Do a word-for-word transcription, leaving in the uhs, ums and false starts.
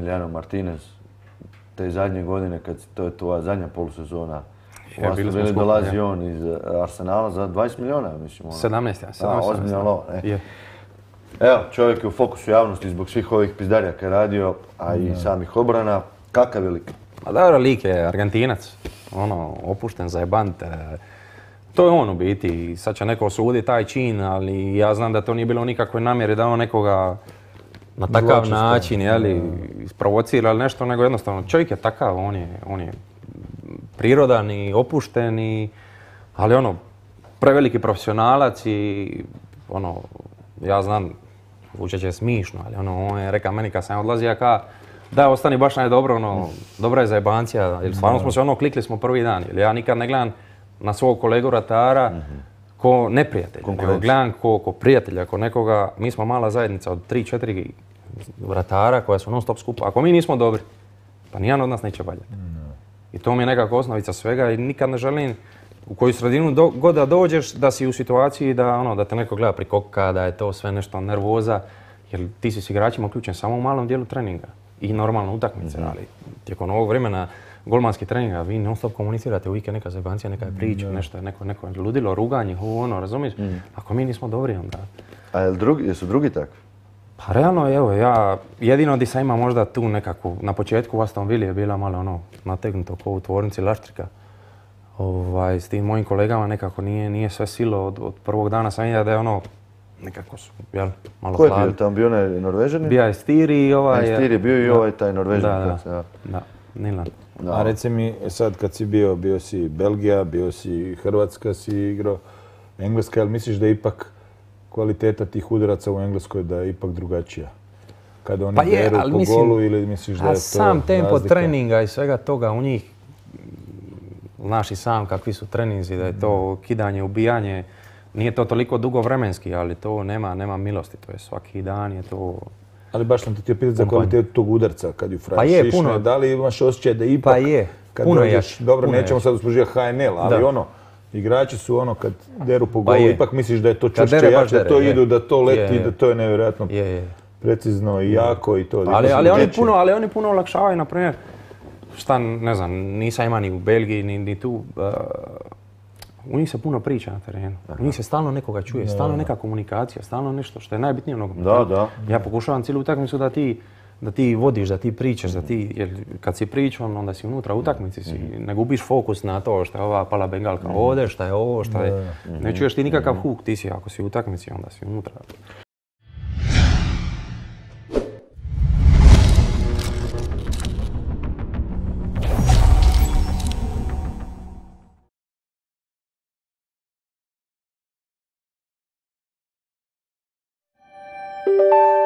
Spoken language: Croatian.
Emiliano Martinez, te zadnje godine, kad to je tvoja zadnja polusezona, u Aston Villa dolazi on iz Arsenala za dvadeset milijuna, mislim. sedamnaest, ja. sedamnaest, ozbiljno lovo, ne? Evo, čovjek je u fokusu javnosti zbog svih ovih pizdarija koje je radio, a i samih obrana. Kakav je lik? A dobro, lik je Argentinac, ono, opušten, zajebant. To je on u biti. Sad će neko osuditi taj čin, ali ja znam da to nije bilo nikakve namjere da on nekoga na takav način, jeli, isprovocira ili nešto, nego jednostavno čovjek je takav, on je, on je prirodan i opušten, i, ali ono, preveliki profesionalac i ono, ja znam, zvučat će smišno, ali ono, on je rekao meni kad sam odlazio, ja ka, da, ostani baš najdobro, ono, dobra je zajebancija, jer stvarno smo se ono, klikli smo prvi dan, jer ja nikad ne gledam na svog kolegu ratara ko neprijatelj, nego gledam ko, ko prijatelja, ko nekoga, mi smo mala zajednica od tri četiri ratara koja su non stop skupa. Ako mi nismo dobri, pa nijedan od nas neće valjati. I to mi je nekako osnovica svega i nikad ne želim u koju sredinu do, god da dođeš da si u situaciji da, ono, da te neko gleda prikoka, da je to sve nešto nervoza, jer ti si s igračima uključen samo u malom dijelu treninga i normalno utakmice, mm-hmm. ali tijekom ovog vremena golmanski treninga, vi non stop komunicirate, uvijek je neka zajebancija, neka je priča, mm, nešto je neko, neko ludilo, ruganje, ono, razumiješ? Mm. Ako mi nismo dobri, onda... A jel drugi, jesu drugi takvi? Pa realno, evo, ja jedino di sam ima možda tu nekako, na početku u Aston Villa je bila malo ono, nategnuto ko u tvornici Laštrika. Ovaj, s tim mojim kolegama nekako nije, nije sve silo, od, od prvog dana sam vidio da je ono, nekako su, jel, malo hladno. Ko je bio tamo, bio onaj Norvežanin? Bija je Stiri i ovaj... Ne, Stiri je bio i da, ovaj taj Norvežanin. Da, da, se, ja. da, Nilan. Da. A reci mi, sad kad si bio, bio si Belgija, bio si Hrvatska, si igrao Engleska, jel misliš da je ipak kvaliteta tih udaraca u Engleskoj da je ipak drugačija? Kada oni pa je, beru po mislim, golu ili misliš da je to sam tempo razlika? Treninga i svega toga u njih, znaš i sam kakvi su treninzi, da je to kidanje, ubijanje, nije to toliko dugo vremenski, ali to nema, nema milosti, to je svaki dan je to... Ali baš sam te htio pitati za kvalitetu tog udarca kad ju fraš pa je, šišne, puno, da li imaš osjećaj da ipak pa je, kad puno dođeš, je, dobro puno nećemo je. sad uspoređivati H N L, ali da. ono, igrači su ono kad deru po pa golu, je. ipak misliš da je to Kad čvršće, dere, jače, da to dere, idu, je. da to leti, je, je. da to je nevjerojatno je, je. precizno i jako i to. Ali, ali, oni puno, ali oni puno olakšavaju, na primjer, šta, ne znam, nisam ima ni u Belgiji, ni, ni tu, uh, u njih se puno priča na terenu. Aha. U njih se stalno nekoga čuje, stalno neka komunikacija, stalno nešto što je najbitnije u nogometu. Da, da. Ja pokušavam cijelu utakmicu da ti, da ti vodiš, da ti pričaš, da ti, jer kad si pričan, onda si unutra u utakmici, si, ne gubiš fokus na to što je ova pala bengalka ovdje, šta je ovo, šta je... Ne čuješ ti nikakav huk, ti si, ako si u utakmici, onda si unutra. Thank you.